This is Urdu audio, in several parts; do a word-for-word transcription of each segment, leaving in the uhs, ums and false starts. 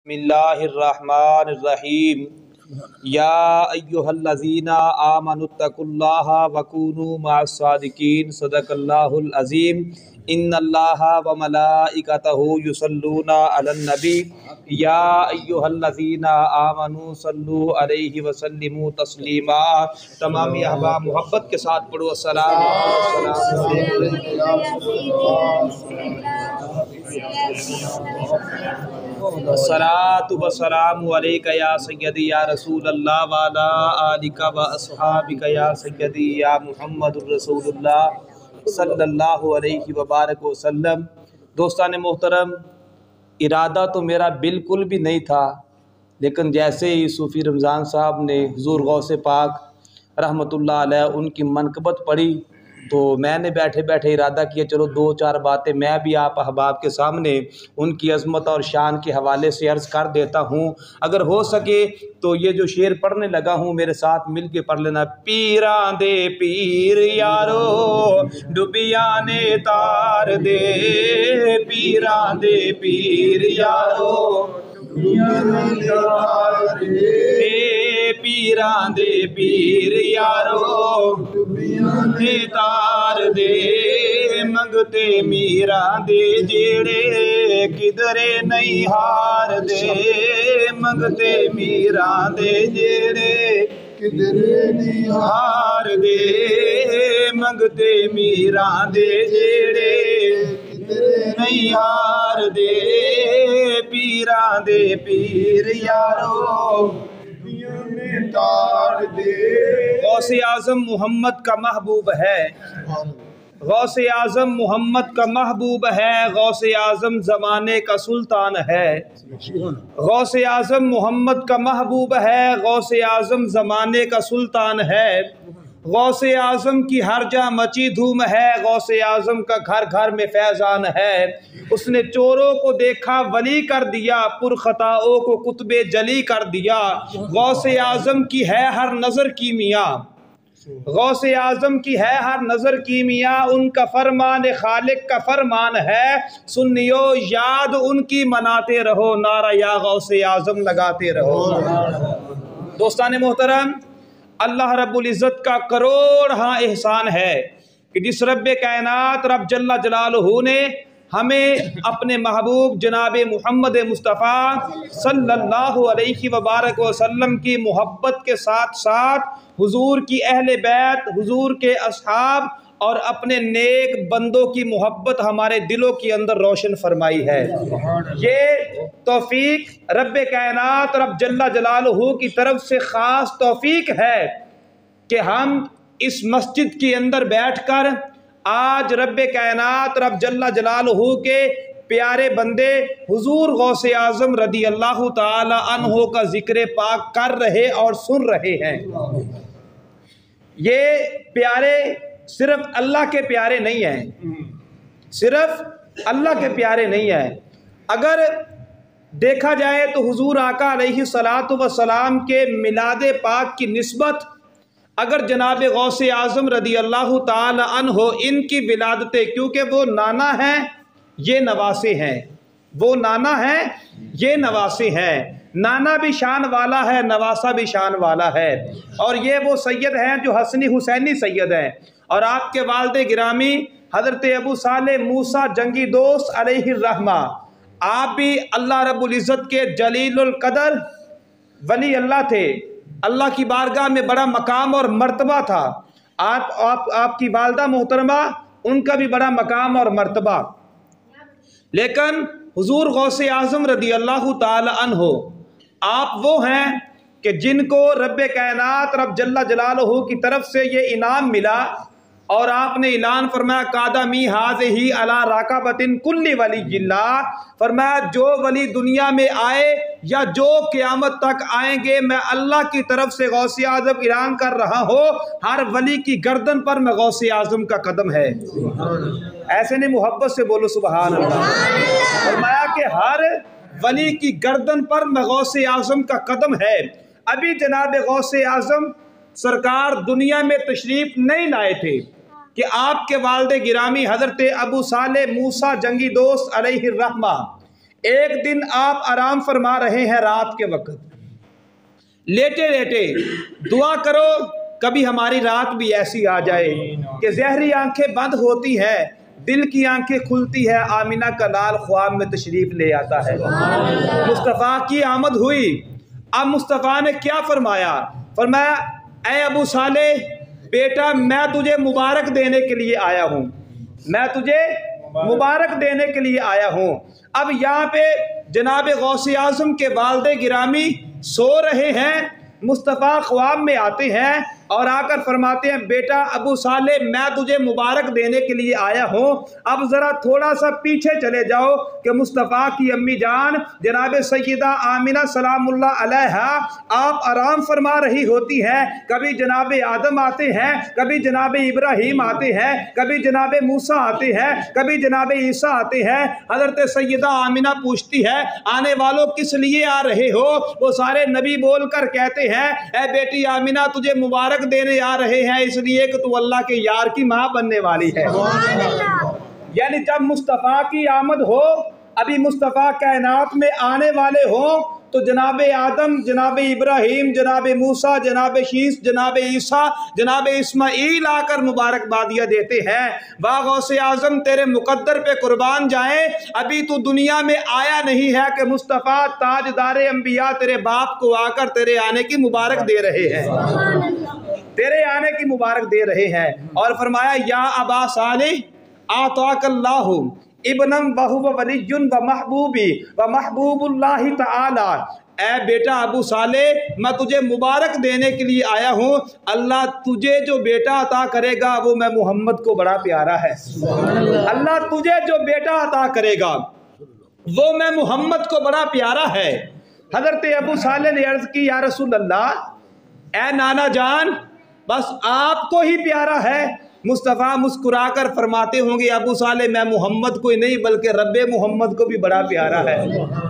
بسم اللہ الرحمن الرحیم یا ایہا الذین آمنوا اتقوا اللہ وکونوا مع الصادقین صدق اللہ العظیم ان اللہ وملائکتہ یصلون علی النبی یا ایہا الذین آمنوا صلوا علیہ وسلموا تسلیما۔ تمام احباب محبت کے ساتھ پڑھو السلام الصلاۃ والسلام علیک یا سیدی یا رسول اللہ وعلی آلک و اصحابک یا سیدی یا محمد الرسول اللہ صلی اللہ علیہ وبارک وسلم۔ دوستان محترم، ارادہ تو میرا بالکل بھی نہیں تھا، لیکن جیسے ہی صوفی رمضان صاحب نے حضور غوث پاک رحمۃ اللہ علیہ ان کی منقبت پڑھی تو میں نے بیٹھے بیٹھے ارادہ کیا چلو دو چار باتیں میں بھی آپ احباب کے سامنے ان کی عظمت اور شان کے حوالے سے عرض کر دیتا ہوں۔ اگر ہو سکے تو یہ جو شعر پڑھنے لگا ہوں میرے ساتھ مل کے پڑھ لینا۔ پیران دے پیر یارو ڈبیاں نے تار دے، پیران دے پیر یارو ڈبیاں نے تار دے، پیران دے پیر یارو ڈبیاں نے تار دے، منگتے میران دے جیڑے کدرے نہیں ہار دے، منگتے میران دے جیڑے کدرے نہیں ہار دے، منگتے میران دے جیڑے کدرے نہیں ہار دے، پیران دے پیر یارو تار دے۔ غوث اعظم محمد کا محبوب ہے، غوث اعظم محمد کا محبوب ہے، غوث اعظم زمانے کا سلطان ہے، غوث اعظم محمد کا محبوب ہے، غوث اعظم زمانے کا سلطان ہے، غوث اعظم کی ہر جا مچی دھوم ہے، غوث اعظم کا گھر گھر میں فیضان ہے، اس نے چوروں کو دیکھا ولی کر دیا، پر خطاؤں کو قطب جلی کر دیا، غوث اعظم کی ہے ہر نظر کی میاں، غوث اعظم کی ہے ہر نظر کی میاں، ان کا فرمان خالق کا فرمان ہے، سنیو یاد ان کی مناتے رہو، نعرہ یا غوث اعظم لگاتے رہو۔ دوستان محترم، اللہ رب العزت کا کروڑ ہاں احسان ہے کہ جس رب کائنات رب جل جلالہ نے ہمیں اپنے محبوب جناب محمد مصطفیٰ صلی اللہ علیہ وبارک وسلم کی محبت کے ساتھ ساتھ حضور کی اہل بیت، حضور کے اصحاب اور اپنے نیک بندوں کی محبت ہمارے دلوں کے اندر روشن فرمائی ہے۔ یہ توفیق رب کائنات رب جل جلالہ کی طرف سے خاص توفیق ہے کہ ہم اس مسجد کے اندر بیٹھ کر آج رب کائنات رب جل جلالہ کے پیارے بندے حضور غوث اعظم رضی اللہ تعالی عنہ کا ذکر پاک کر رہے اور سن رہے ہیں۔ یہ پیارے صرف اللہ کے پیارے نہیں ہیں، صرف اللہ کے پیارے نہیں ہیں، اگر دیکھا جائے تو حضور آقا علیہ الصلاۃ والسلام کے میلاد پاک کی نسبت اگر جناب غوث اعظم رضی اللہ تعالی عنہ ان کی ولادتیں، کیونکہ وہ نانا ہیں یہ نواسے ہیں، وہ نانا ہیں یہ نواسے ہیں، نانا بھی شان والا ہے، نواسا بھی شان والا ہے، اور یہ وہ سید ہیں جو حسنی حسینی سید ہیں، اور آپ کے والد گرامی حضرت ابو صالح موسیٰ جنگی دوست علیہ الرحمہ، آپ بھی اللہ رب العزت کے جلیل القدر ولی اللہ تھے، اللہ کی بارگاہ میں بڑا مقام اور مرتبہ تھا، آپ آپ آپ کی والدہ محترمہ ان کا بھی بڑا مقام اور مرتبہ، لیکن حضور غوث اعظم رضی اللہ تعالی عنہ آپ وہ ہیں کہ جن کو رب کائنات رب جل جلالہ کی طرف سے یہ انعام ملا، اور آپ نے اعلان فرمایا قادمی ہذہ علی راکبۃ کل ولی اللہ، فرمایا جو ولی دنیا میں آئے یا جو قیامت تک آئیں گے میں اللہ کی طرف سے غوث اعظم اعلان کر رہا ہوں ہر ولی کی گردن پر میں غوث اعظم کا قدم ہے۔ ایسے نہیں، محبت سے بولو سبحان اللہ۔ فرمایا کہ ہر ولی کی گردن پر میں غوث اعظم کا قدم ہے۔ ابھی جناب غوث اعظم سرکار دنیا میں تشریف نہیں لائے تھے کہ آپ کے والد گرامی حضرت ابو صالح موسیٰ جنگی دوست علیہ الرحمہ ایک دن آپ آرام فرما رہے ہیں رات کے وقت، لیٹے لیٹے دعا کرو کبھی ہماری رات بھی ایسی آ جائے کہ ظہری آنکھیں بند ہوتی ہے، دل کی آنکھیں کھلتی ہے، آمینہ کا لال خواب میں تشریف لے آتا ہے۔ مصطفیٰ کی آمد ہوئی، اب مصطفیٰ نے کیا فرمایا؟ فرمایا اے ابو صالح بیٹا میں تجھے مبارک دینے کے لیے آیا ہوں، میں تجھے مبارک دینے کے لیے آیا ہوں۔ اب یہاں پہ جناب غوث اعظم کے والد گرامی سو رہے ہیں، مصطفیٰ خواب میں آتے ہیں اور آ کر فرماتے ہیں بیٹا ابو صالح میں تجھے مبارک دینے کے لیے آیا ہوں۔ اب ذرا تھوڑا سا پیچھے چلے جاؤ کہ مصطفیٰ کی امی جان جناب سیدہ آمنہ سلام اللہ علیہا آپ آرام فرما رہی ہوتی ہیں، کبھی جناب آدم آتے ہیں، کبھی جناب ابراہیم آتے ہیں، کبھی جناب موسیٰ آتے ہیں، کبھی جناب عیسیٰ آتے ہیں۔ حضرت سیدہ آمنہ پوچھتی ہے آنے والوں کس لیے آ رہے ہو؟ وہ سارے نبی بول کر کہتے ہیں اے بیٹی آمنہ تجھے مبارک دینے آ رہے ہیں اس لیے کہ تو اللہ کے یار کی ماں بننے والی ہے۔ یعنی جب مصطفیٰ کی آمد ہو، ابھی مصطفیٰ کائنات میں آنے والے ہوں تو جناب آدم، جناب ابراہیم، جناب موسیٰ، جناب شیس، جناب عیسیٰ، جناب اسماعیل آ کر مبارکبادیاں دیتے ہیں۔ واہ غوث اعظم تیرے مقدر پہ قربان جائیں، ابھی تو دنیا میں آیا نہیں ہے کہ مصطفیٰ تاجدار انبیاء تیرے باپ کو آ کر تیرے آنے کی مبارک دے رہے ہیں، تیرے آنے کی مبارک دے رہے ہیں۔ اور فرمایا یا ابا صالح آتاک اللہ ابنم وہو ولی و محبوبی و محبوب اللہ تعالی، اے بیٹا ابو صالح میں تجھے مبارک دینے کے لیے آیا ہوں، اللہ تجھے جو بیٹا عطا کرے گا وہ میں محمد کو بڑا پیارا ہے۔ اللہ تجھے جو بیٹا عطا کرے گا وہ میں محمد کو بڑا پیارا ہے۔ حضرت ابو صالح نے عرض کی یا رسول اللہ اے نانا جان بس آپ کو ہی پیارا ہے؟ مصطفیٰ مسکرا کر فرماتے ہوں گے ابو صالح میں محمد کو ہی نہیں بلکہ رب محمد کو بھی بڑا پیارا ہے۔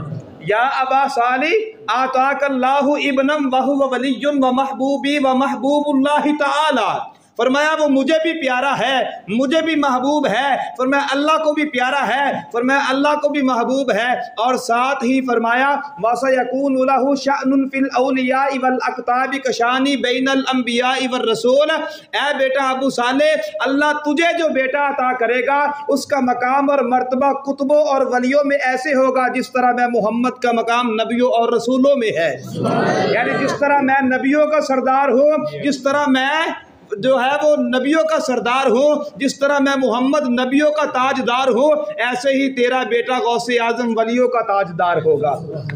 یا ابا صالح آتاک اللہ ابنم وہو ولی و محبوبی و محبوب اللہ تعالی، فرمایا وہ مجھے بھی پیارا ہے، مجھے بھی محبوب ہے، فرمایا اللہ کو بھی پیارا ہے، فرمایا اللہ کو بھی محبوب ہے، اور ساتھ ہی فرمایا وَسَيَكُونُ لَهُ شَأْنٌ فِي الْأَوْلِيَاءِ وَالْأَقْطَابِ كَشَانِ بَيْنَ الْأَنْبِيَاءِ وَالرَّسُولِ، اے بیٹا ابو صالح اللہ تجھے جو بیٹا عطا کرے گا اس کا مقام اور مرتبہ کتبوں اور ولیوں میں ایسے ہوگا جس طرح میں محمد کا مقام نبیوں اور رسولوں میں ہے۔ یعنی جس طرح میں نبیوں کا سردار ہوں، جس طرح میں جو ہے وہ نبیوں کا سردار ہوں، جس طرح میں محمد نبیوں کا تاجدار ہوں، ایسے ہی تیرا بیٹا غوث اعظم ولیوں کا تاجدار ہوگا۔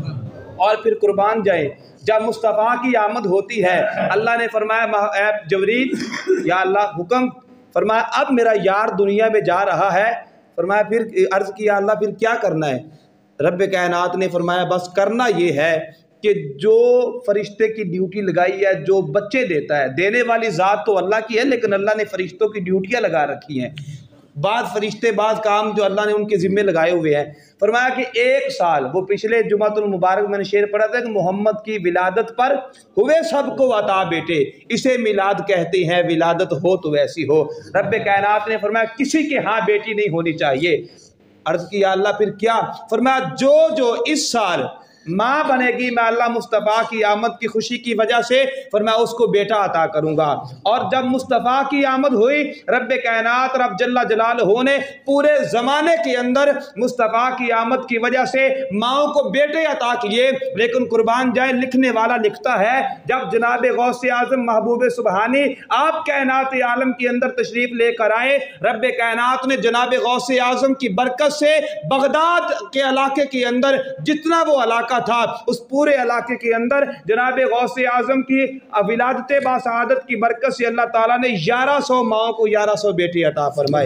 اور پھر قربان جائیں جب مصطفیٰ کی آمد ہوتی ہے اللہ نے فرمایا اے جبریل یا اللہ حکم، فرمایا اب میرا یار دنیا میں جا رہا ہے، فرمایا پھر عرض کیا اللہ پھر کیا کرنا ہے؟ رب کائنات نے فرمایا بس کرنا یہ ہے کہ جو فرشتے کی ڈیوٹی لگائی ہے، جو بچے دیتا ہے، دینے والی ذات تو اللہ کی ہے لیکن اللہ نے فرشتوں کی ڈیوٹیاں لگا رکھی ہیں، بعض فرشتے بعض کام جو اللہ نے ان کے ذمہ لگائے ہوئے ہیں۔ فرمایا کہ ایک سال، وہ پچھلے جمعۃ المبارک میں نے شعر پڑھا تھا کہ محمد کی ولادت پر ہوئے سب کو عطا بیٹے، اسے میلاد کہتے ہیں، ولادت ہو تو ویسی ہو۔ رب کائنات نے فرمایا کسی کے ہاں بیٹی نہیں ہونی چاہیے۔ عرض کیا اللہ پھر کیا؟ فرمایا جو جو اس سال ماں بنے گی میں اللہ مصطفیٰ کی آمد کی خوشی کی وجہ سے فرمایا اس کو بیٹا عطا کروں گا۔ اور جب مصطفیٰ کی آمد ہوئی رب کائنات رب جل جلالہ نے پورے زمانے کے اندر مصطفیٰ کی آمد کی وجہ سے ماؤں کو بیٹے عطا کیے، لیکن قربان جائے لکھنے والا لکھتا ہے جب جناب غوث اعظم محبوب سبحانی آپ کائنات عالم کے اندر تشریف لے کر آئے، رب کائنات نے جناب غوث اعظم کی برکت سے بغداد کے علاقے کے اندر جتنا وہ علاقہ تھا اس پورے علاقے کے اندر جناب غوث اعظم کی ولادت باسعادت کی برکت سے اللہ تعالیٰ نے گیارہ سو ماؤں کو گیارہ سو بیٹے عطا فرمائے،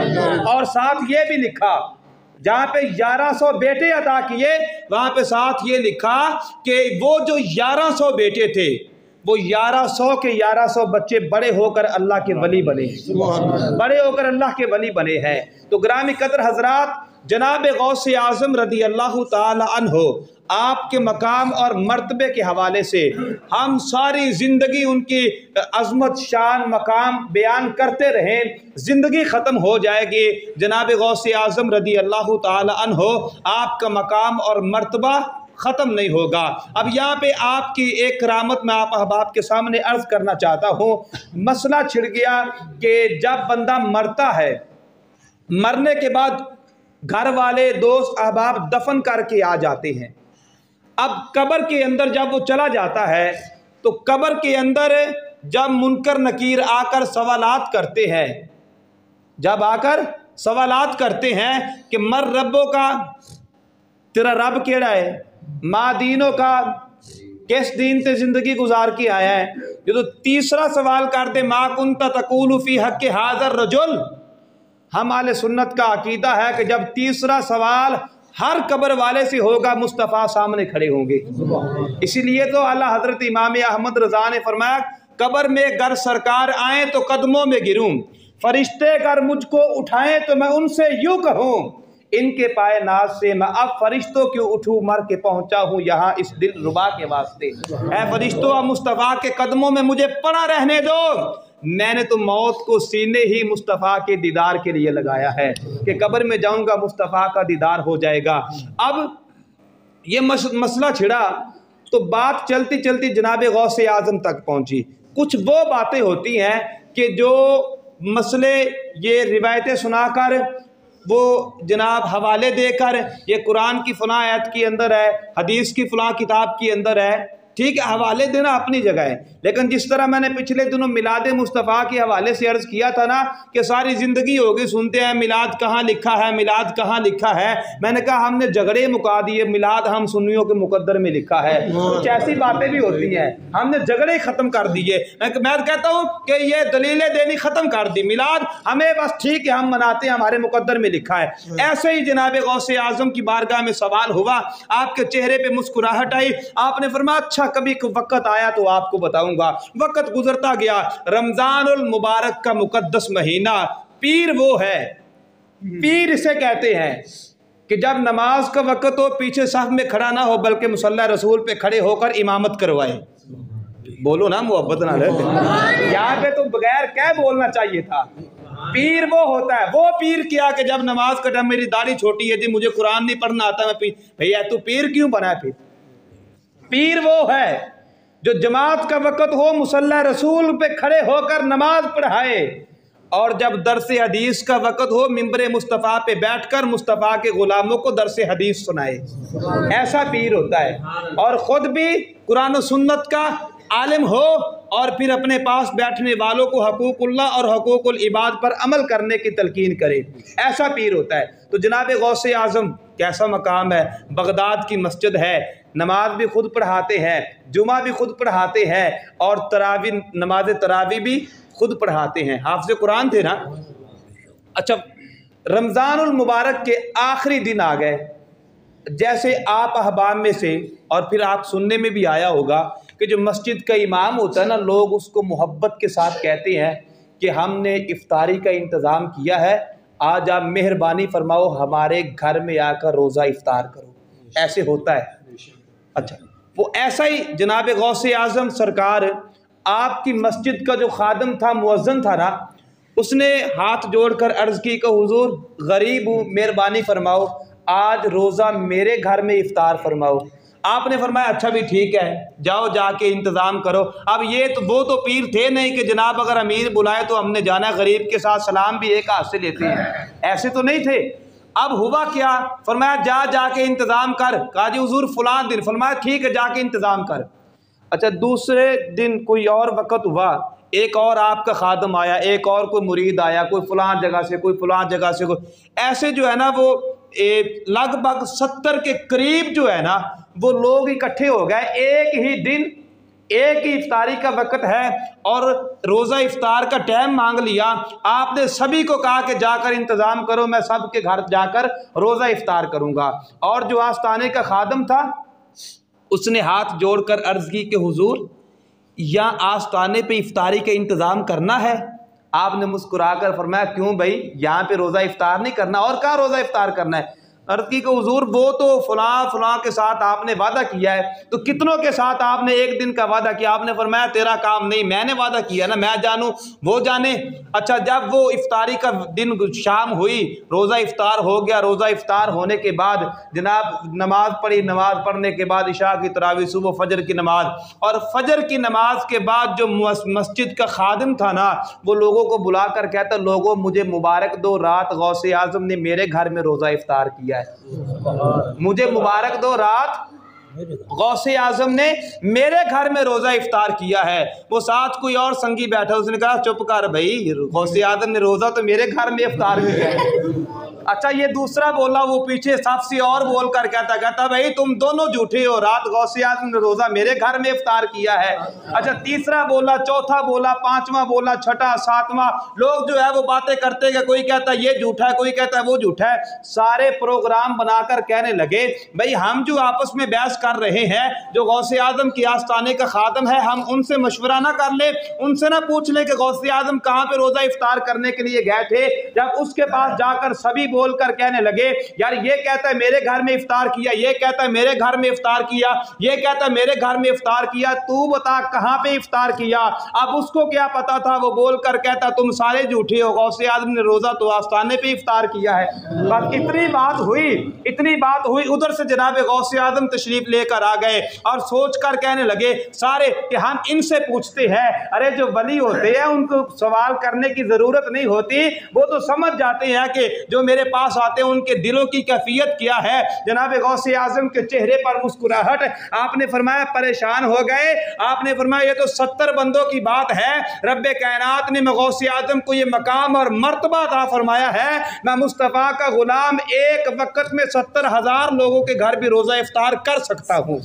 اور ساتھ یہ بھی لکھا جہاں پہ گیارہ سو بیٹے عطا کیے وہاں پہ ساتھ یہ لکھا کہ وہ جو گیارہ سو بیٹے تھے وہ گیارہ سو کے گیارہ سو بچے بڑے ہو کر اللہ کے ولی بنے، بڑے ہو کر اللہ کے ولی بنے ہیں۔ تو گرامی قدر حضرات जनाब गौस आज़म रदी अल्लाह ताला अन्हो आपके मकाम और मर्तबे के हवाले से हम सारी ज़िंदगी उनकी अज़मत शान मकाम बयान करते रहें, ज़िंदगी ख़त्म हो जाएगी, जनाब गौस आज़म रदी अल्लाह ताला अन्हो आपका मकाम और मर्तबा ख़त्म नहीं होगा। अब यहाँ पे आपकी एक करामत मैं आप अहबाब के सामने अर्ज़ करना चाहता हूँ। मसला छिड़ गया कि जब बंदा मरता है, मरने के बाद घर वाले दोस्त अहबाब दफन करके आ जाते हैं। अब कब्र के अंदर जब वो चला जाता है तो कब्र के अंदर जब मुनकर नकीर आकर सवालात करते हैं, जब आकर सवालात करते हैं कि मर रब्बों का, तेरा रब केड़ा है, माँ दीनों का, किस दीन से ज़िंदगी गुजार के आया है। ये तो तीसरा सवाल करते माँ कुंता तकूलु फी हक़ हाज़र रजुल। हम आले सुन्नत का अकीदा है कि जब तीसरा सवाल हर कब्र वाले से होगा, मुस्तफ़ा सामने खड़े होंगे। इसीलिए तो अल्लाह हज़रत इमाम अहमद रज़ा ने फरमाया, कब्र में गर सरकार आए तो कदमों में गिरूं, फरिश्ते गर मुझको उठाएं तो मैं उनसे यूं कहूं, इनके पाए नाज से मैं अब फरिश्तों क्यों उठूं, मर के पहुंचा हूं यहाँ इस दिल रुबा के वास्ते। ऐ फरिश्तों, अब मुस्तफ़ा के कदमों में मुझे पड़ा रहने दो, मैंने तो मौत को सीने ही मुस्तफ़ा के दीदार के लिए लगाया है कि कब्र में जाऊंगा मुस्तफ़ा का दीदार हो जाएगा। अब ये मस, मसला छिड़ा तो बात चलती चलती जनाब गौस आज़म तक पहुंची। कुछ वो बातें होती हैं कि जो मसले ये रिवायतें सुनाकर, वो जनाब हवाले देकर, ये कुरान की फ़लाँ आयत के अंदर है, हदीस की फ़लाँ किताब के अंदर है, ठीक है, हवाले देना अपनी जगह है। लेकिन जिस तरह मैंने पिछले दिनों मिलाद मुस्तफ़ा के हवाले से अर्ज़ किया था ना कि सारी ज़िंदगी होगी सुनते हैं मिलाद कहाँ लिखा है, मिलाद कहाँ लिखा है। मैंने कहा हमने झगड़े मुका दिए, मिलाद हम सुन्नियों के मुकद्दर में लिखा है। कुछ ऐसी बातें भी होती हैं, हमने झगड़े ख़त्म कर दिए। मैं कहता हूँ कि ये दलीलें देनी ख़त्म कर दी, मिलाद हमें बस ठीक है हम मनाते हैं, हमारे मुकद्दर में लिखा है। ऐसे ही जनाब गौस आज़म की बारगाह में सवाल हुआ, आपके चेहरे पर मुस्कुराहट आई, आपने फरमाया अच्छा कभी वक्त आया तो आपको बताऊंगा। वक्त गुजरता गया, रमजानुल मुबारक का मुकद्दस महीना, पीर वो है, पीर इसे कहते हैं कि जब नमाज का वक्त हो पीछे साफ में खड़ा ना हो बल्कि मुसल्ला रसूल पे खड़े होकर इमामत करवाए। बोलो ना मोहब्बत ना रहे, यहाँ पे तो बगैर क्या बोलना चाहिए था। पीर वो होता है, वो पीर क्या कि जब नमाज का टाइम मेरी दाढ़ी छोटी है जी, मुझे कुरान नहीं पढ़ना आता, मैं पीर, भैया तू पीर क्यों बना है? फिर पीर वो है जो जमात का वक़्त हो मुसल्ला रसूल पे खड़े होकर नमाज पढ़ाए, और जब दरस हदीस का वक़्त हो मिंबर मुस्तफ़ा पे बैठकर मुस्तफ़ा के ग़ुलामों को दरस हदीस सुनाए। ऐसा पीर होता है, और ख़ुद भी कुरान और सुन्नत का आलिम हो और फिर अपने पास बैठने वालों को हकूक़ुल्लाह और हकूक़ुल इबाद पर अमल करने की तलकीन करे, ऐसा पीर होता है। तो जनाब गौस आज़म कैसा मकाम है, बगदाद की मस्जिद है, नमाज भी खुद पढ़ाते हैं, जुमा भी खुद पढ़ाते हैं, और तरावी नमाज तरावी भी खुद पढ़ाते हैं। हाफ़िज़ कुरान थे ना। अच्छा, रमज़ानुल मुबारक के आखिरी दिन आ गए, जैसे आप अहबाब में से और फिर आप सुनने में भी आया होगा कि जो मस्जिद का इमाम होता है ना, लोग उसको मोहब्बत के साथ कहते हैं कि हमने इफ्तारी का इंतज़ाम किया है, आज आप मेहरबानी फरमाओ हमारे घर में आकर रोज़ा इफ्तार करो। ऐसे होता है। अच्छा, वो ऐसा ही जनाब गौस आज़म सरकार, आपकी मस्जिद का जो खादम था, मुअज्जिन था ना, उसने हाथ जोड़कर अर्ज़ की कि हुज़ूर गरीब हूँ, मेहरबानी फरमाओ आज रोज़ा मेरे घर में इफ्तार फरमाओ। आपने फरमाया अच्छा भी ठीक है, जाओ जाके इंतज़ाम करो। अब ये तो वो तो पीर थे नहीं कि जनाब अगर अमीर बुलाए तो हमने जाना, गरीब के साथ सलाम भी एक हाथ से लेते हैं, ऐसे तो नहीं थे। अब हुआ क्या, फरमाया जा जाके इंतज़ाम कर। कहा जी हुजूर फलां दिन, फरमाया ठीक है जाके इंतज़ाम कर। अच्छा, दूसरे दिन कोई और वक़्त हुआ, एक और आपका खादम आया, एक और कोई मुरीद आया, कोई फलां जगह से, कोई फलां जगह से, कोई ऐसे जो है ना वो लगभग सत्तर के करीब जो है ना वो लोग इकट्ठे हो गए। एक ही दिन, एक ही इफ्तारी का वक़्त है और रोज़ा इफ्तार का टाइम मांग लिया। आपने सभी को कहा कि जाकर इंतज़ाम करो, मैं सब के घर जाकर रोज़ा इफ्तार करूँगा। और जो आस्ताने का खादम था उसने हाथ जोड़कर अर्ज़ की कि हुजूर या आस्ताने पे इफ्तारी का इंतज़ाम करना है, آپ نے مسکرا کر فرمایا کیوں بھائی یہاں پہ روزہ افطار نہیں کرنا اور کہاں روزہ افطار کرنا ہے؟ عرض کی کہ حضور وہ تو فلاں فلاں کے ساتھ آپ نے وعدہ کیا ہے، تو کتنوں کے ساتھ آپ نے ایک دن کا وعدہ کیا؟ آپ نے فرمایا تیرا کام نہیں، میں نے وعدہ کیا نا، میں جانوں وہ جانے۔ اچھا جب وہ افطاری کا دن شام ہوئی، روزہ افطار ہو گیا، روزہ افطار ہونے کے بعد جناب نماز پڑھی، نماز پڑھنے کے بعد عشاء کی تراویح، صبح فجر کی نماز، اور فجر کی نماز کے بعد جو مسجد کا خادم تھا نا وہ لوگوں کو بلا کر کہتا لوگوں مجھے مبارک دو، رات غوث اعظم نے میرے گھر میں روزہ افطار کیا ہے، مجھے مبارک دو، رات غوث اعظم نے میرے گھر میں روزہ افطار کیا ہے۔ وہ ساتھ کوئی اور سنگی بیٹھا، اس نے کہا چپ کر بھائی، غوث اعظم نے روزہ تو میرے گھر میں افطار کیا ہے۔ اچھا یہ دوسرا بولا، وہ پیچھے صف سے اور بول کر کہتا کہتا بھائی تم دونوں جھوٹے ہو، رات غوث اعظم نے روزہ میرے گھر میں افطار کیا ہے۔ اچھا تیسرا بولا، چوتھا بولا، پانچواں بولا، چھٹا، ساتواں، لوگ جو ہے وہ باتیں کرتے کہ کوئی کہتا ہے یہ جھوٹا ہے، کوئی کہتا ہے وہ جھوٹا ہے، سارے پروگرام بنا کر کہنے لگے بھائی ہم جو آپس میں بحث کر رہے ہیں، جو غوث اعظم کی آستانے کا خادم ہے، ہم ان سے مشورہ نہ کر لیں، ان سے نہ پوچھ لیں کہ غوث اعظم کہاں پہ روزہ افطار کرنے کے لیے گئے تھے؟ جب اس کے پاس جا کر سبھی بول کر کہنے لگے یار یہ کہتا ہے میرے گھر میں افطار کیا، یہ کہتا ہے میرے گھر میں افطار کیا، یہ کہتا ہے میرے گھر میں افطار کیا، تو بتا کہاں پہ افطار کیا؟ اب اس کو کیا پتا تھا، وہ بول کر کہتا تم سارے جھوٹے ہو، غوث اعظم نے روزہ تو آستانے پہ افطار کیا ہے۔ بس اتنی بات ہوئی، اتنی بات ہوئی، ادھر سے جناب غوث اعظم تشریف لے کر آ گئے اور سوچ کر کہنے لگے سارے کہ ہم ان سے پوچھتے ہیں، ارے جو ولی ہوتے ہیں ان کو سوال کرنے کی ضرورت نہیں ہوتی، وہ تو سمجھ جاتے ہیں کہ جو میرے پاس آتے ہیں ان کے دلوں کی کیفیت کیا ہے۔ جناب غوث اعظم کے چہرے پر مسکراہٹ، آپ نے فرمایا پریشان ہو گئے، آپ نے فرمایا یہ تو ستر بندوں کی بات ہے، رب کائنات نے غوث اعظم کو یہ مقام اور مرتبہ عطا فرمایا ہے، میں مصطفیٰ کا غلام ایک وقت میں ستر ہزار لوگوں کے گھر بھی روزہ افطار کر سکتا ہوں۔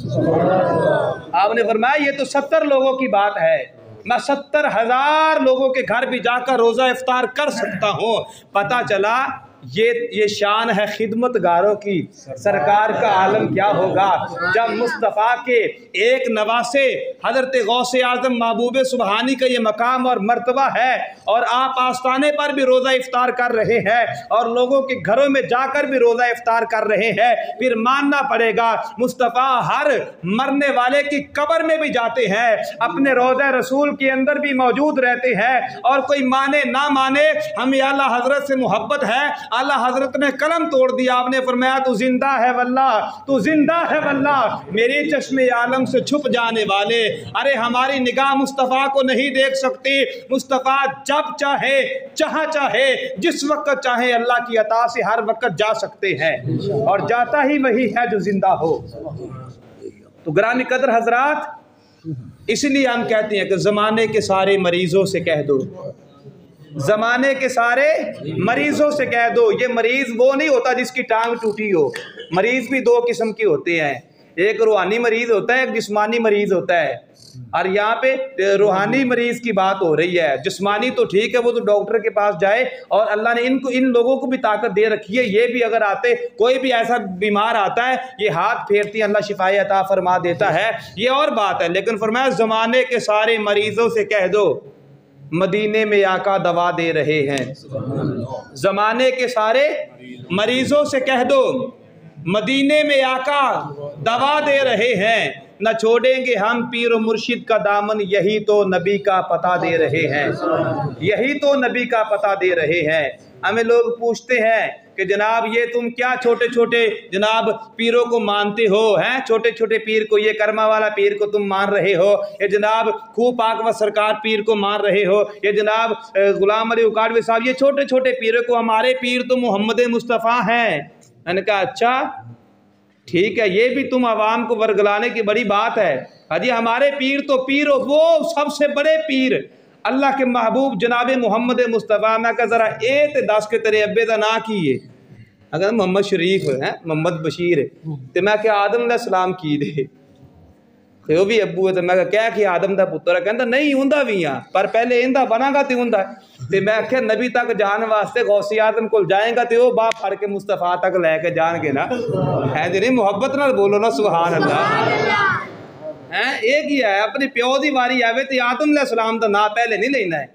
آپ نے فرمایا یہ تو ستر لوگوں کی بات ہے، میں ستر ہزار لوگوں کے گھر بھی جا کر روزہ افطار کر سکتا ہوں۔ پتہ چلا یہ یہ شان ہے خدمت گاروں کی، سرکار کا عالم کیا ہوگا جب مصطفیٰ کے ایک نواسے حضرت غوث اعظم محبوب سبحانی کا یہ مقام اور مرتبہ ہے، اور آپ آستانے پر بھی روزہ افطار کر رہے ہیں اور لوگوں کے گھروں میں جا کر بھی روزہ افطار کر رہے ہیں، پھر ماننا پڑے گا مصطفیٰ ہر مرنے والے کی قبر میں بھی جاتے ہیں، اپنے روضہ رسول کے اندر بھی موجود رہتے ہیں، اور کوئی مانے نہ مانے ہمیں اعلیٰ حضرت سے محبت ہے، اعلیٰ حضرت نے قلم توڑ دیا، آپ نے فرمایا تو زندہ ہے واللہ، تو زندہ ہے واللہ، میری چشم عالم سے چھپ جانے والے، ارے ہماری نگاہ مصطفیٰ کو نہیں دیکھ سکتی، مصطفیٰ جب چاہے جہاں چاہے جس وقت چاہے اللہ کی عطا سے ہر وقت جا سکتے ہیں، اور جاتا ہی وہی ہے جو زندہ ہو۔ تو گرامی قدر حضرات، اس لیے ہم کہتے ہیں کہ زمانے کے سارے مریضوں سے کہہ دو، زمانے کے سارے مریضوں سے کہہ دو، یہ مریض وہ نہیں ہوتا جس کی ٹانگ ٹوٹی ہو، مریض بھی دو قسم کے ہوتے ہیں، ایک روحانی مریض ہوتا ہے، ایک جسمانی مریض ہوتا ہے، اور یہاں پہ روحانی مریض کی بات ہو رہی ہے، جسمانی تو ٹھیک ہے وہ تو ڈاکٹر کے پاس جائے، اور اللہ نے ان کو ان لوگوں کو بھی طاقت دے رکھی ہے، یہ بھی اگر آتے کوئی بھی ایسا بیمار آتا ہے یہ ہاتھ پھیرتی ہیں اللہ شفائے عطا فرما دیتا ہے، یہ اور بات ہے، لیکن فرمایا زمانے کے سارے مریضوں سے کہہ دو مدینے میں آقا دوا دے رہے ہیں، زمانے کے سارے مریضوں سے کہہ دو مدینے میں آقا دوا دے رہے ہیں، نہ چھوڑیں گے ہم پیر و مرشد کا دامن، یہی تو نبی کا پتہ دے رہے ہیں، یہی تو نبی کا پتہ دے رہے ہیں۔ ہمیں لوگ پوچھتے ہیں کہ جناب یہ تم کیا چھوٹے چھوٹے جناب پیروں کو مانتے ہو، ہیں چھوٹے چھوٹے پیر کو، یہ کرما والا پیر کو تم مان رہے ہو، یہ جناب خوہ پاک و سرکار پیر کو مان رہے ہو، یہ جناب غلام علی اکاڑوی صاحب، یہ چھوٹے چھوٹے پیروں کو، ہمارے پیر تو محمد مصطفیٰ ہیں۔ میں نے کہا اچھا ٹھیک ہے، یہ بھی تم عوام کو ورگلانے کی بڑی بات ہے، حجی ہمارے پیر تو پیر وہ سب سے بڑے پیر اللہ کے محبوب جناب محمد مصطفیٰ۔ میں کہا ذرا اے تے دس کے تیرے ابے دا نا کیے، اگر محمد شریف ہے محمد بشیر ہے تے میں کہ آدم علیہ السلام کی دے، وہ بھی ابو ہے، تو میں کہا کہ آدم دا پتر ہے، کہندا نہیں ہوندا بھی ہاں پر پہلے ایندا بنا گا تے ہوندا، تے میں کہ نبی تک جان واسطے غوث اعظم کول جائیں گا تے وہ باپ پھڑ کے مصطفیٰ تک لے کے جان گے نا، ہے جی محبت نال بولو نا سبحان اللہ، ہیں ایک ہی ہے، اپنی پیو دی واری آوے تے آدم علیہ السلام دا نا پہلے نہیں لینا ہے،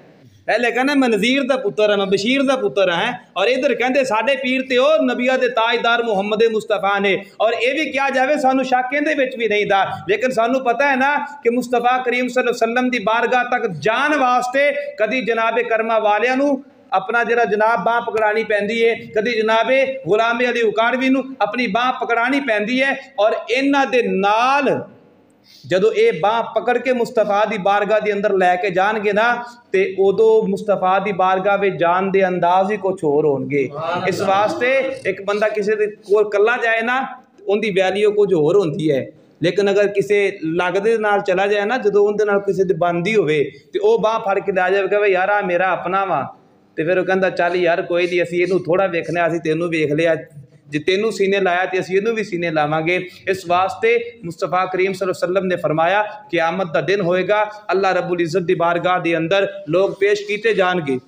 پہلے کہنا میں نذیر دا پتر ہے، میں بشیر دا پتر ہے، اور ادھر کہندے ساڈے پیر تے او نبیہ دے تاجدار محمد مصطفیٰ نے، اور اے بھی کیا جاوے سانو شک اندے وچ بھی نہیں دا، لیکن سانو پتہ ہے نا کہ مصطفیٰ کریم صلی اللہ علیہ وسلم دی بارگاہ تک جان واسطے کدی جناب کرما والیاں نو اپنا جڑا جناب باں پکڑانی پیندی ہے، کدی جناب غلام علی اکاڑوی نو اپنی باں پکڑانی پیندی ہے، اور انہاں دے نال جدو اے باں پکڑ کے مصطفیٰ دی بارگاہ دی اندر لے کے جان گے نا تے ادو مصطفیٰ دی بارگاہ وچ جان دے انداز ہی کچھ ہور ہون گے۔ اس واسطے ایک بندہ کسی دے کول کلا جائے نا ان دی ویلیو کچھ ہور ہوندی ہے، لیکن اگر کسی لگدے نال چلا جائے نا جدو ان دے نال کسی دی بندی ہوئے تے او باں پھڑ کے لے جائے کہ یار میرا اپنا وا، تے پھر وہ کہندا چل یار کوئی نہیں اسی اینو تھوڑا ویکھنے اسی تینوں ویکھ لیا، جی تینوں سینے لایا تے اسی اینوں بھی سینے لاواں گے۔ اس واسطے مصطفیٰ کریم صلی اللہ علیہ وسلم نے فرمایا قیامت دا دن ہوئے گا، اللہ رب العزت دی بارگاہ دے اندر لوگ پیش کیتے جان گے،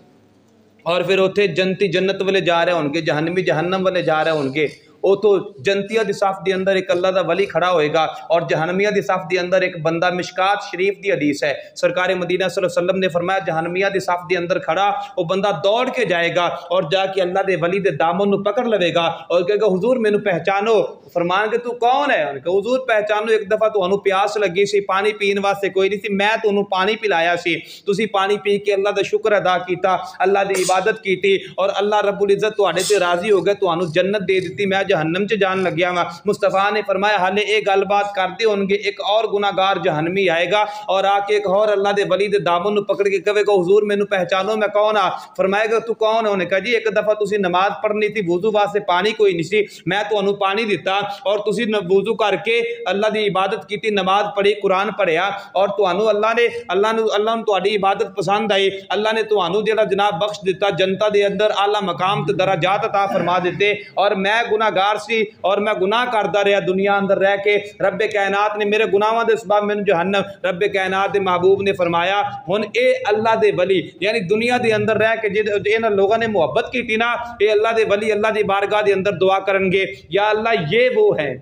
اور پھر اوتھے جنتی جنت والے جا رہے ہون گے، جہنمی جہنم والے جا رہے ہون گے۔ او تو جنتیہ دی صف دی اندر ایک اللہ دا ولی کھڑا ہوئے گا، اور جہنمیہ دی صف دی اندر ایک بندہ، مشکات شریف دی حدیث ہے، سرکار مدینہ صلی اللہ علیہ وسلم نے فرمایا جہنمیہ دی صف دی اندر کھڑا وہ بندہ دوڑ کے جائے گا اور جا کے اللہ دے ولی دے دامن نو پکڑ لوے گا اور کہے گا حضور میں نو پہچانو، فرمان کہ تو کون ہے؟ کہ حضور پہچانو، ایک دفعہ تو انو پیاس لگی سی، پانی پین واسطے کوئی نہیں سی، میں تو انو پانی پلایا سی، تسی پانی پی کے اللہ دا شکر ادا کیتا، اللہ دی عبادت کیتی، اور اللہ رب العزت تو آڑے تے راضی ہو گئے، تو انو جنت دے دیتی، میں جہنم چ جان لگیا ہوا۔ مصطفیٰ نے فرمایا حالے ایک گل بات کرتے ہوں گے، ایک اور گناہگار جہنمی آئے گا اور آ کے ایک اور اللہ دے ولی دے دامن نو پکڑ کے کہے گا حضور میں نو پہچانو میں کون آ؟ فرمائے گا تو کون ہے؟ انہیں کہا جی ایک دفعہ تسی نماز پڑھنی تھی، وضو واسطے پانی کوئی نہیں سی، میں تو انو پانی دیتا اور تسی وضو کر کے اللہ دی عبادت کیتی، نماز پڑھی، قرآن پڑھیا، اور تو انو اللہ نے اللہ نے اللہ نے تہاڈی عبادت پسند آئی، اللہ نے تو انو جڑا جناب بخش دیتا، جنتا دے اندر اعلیٰ مقام تے درجات عطا فرما دیتے، اور میں گناہگار سی اور میں گناہ کردا رہا دنیا اندر رہ کے، رب کائنات نے میرے گناہاں دے سبب میں جہنم، رب کائنات دے محبوب نے فرمایا ہن اے اللہ دے ولی یعنی دنیا دے اندر رہ کے جن لوگوں نے محبت کی تھی نا، اے اللہ دے ولی اللہ دی بارگاہ دے اندر دعا کرن گے یا اللہ یہ وہ ہیں،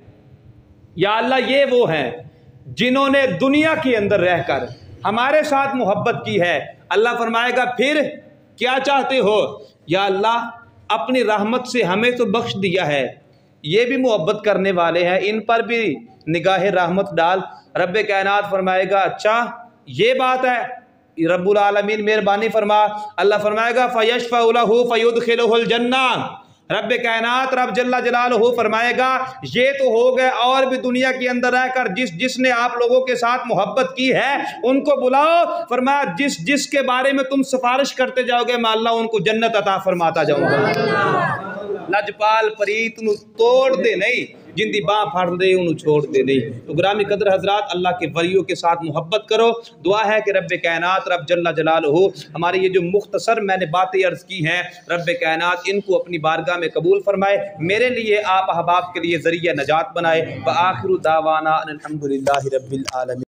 یا اللہ یہ وہ ہیں جنہوں نے دنیا کے اندر رہ کر ہمارے ساتھ محبت کی ہے۔ اللہ فرمائے گا پھر کیا چاہتے ہو؟ یا اللہ اپنی رحمت سے ہمیں تو بخش دیا ہے، یہ بھی محبت کرنے والے ہیں، ان پر بھی نگاہ رحمت ڈال۔ رب کائنات فرمائے گا اچھا یہ بات ہے، رب العالمین مہربانی فرما، اللہ فرمائے گا فَيَشْفَعُ لَهُ فَيُدْخِلُهُ الْجَنَّةَ، رب کائنات رب جل جلالہ فرمائے گا یہ تو ہو گئے، اور بھی دنیا کے اندر رہ کر جس جس نے آپ لوگوں کے ساتھ محبت کی ہے ان کو بلاؤ، فرمایا جس جس کے بارے میں تم سفارش کرتے جاؤ گے میں اللہ ان کو جنت عطا فرماتا جاؤں گا۔ لجپال پریت نو توڑ دے نہیں، جن دی باں پھڑ دے انہوں چھوڑ دے نہیں۔ تو گرامی قدر حضرات اللہ کے ولیوں کے ساتھ محبت کرو، دعا ہے کہ رب کائنات رب جل جلالہ ہماری یہ جو مختصر میں نے باتیں عرض کی ہیں رب کائنات ان کو اپنی بارگاہ میں قبول فرمائے، میرے لیے آپ احباب کے لیے ذریعہ نجات بنائے۔ وآخر دعوانا الحمدللہ رب العالمین۔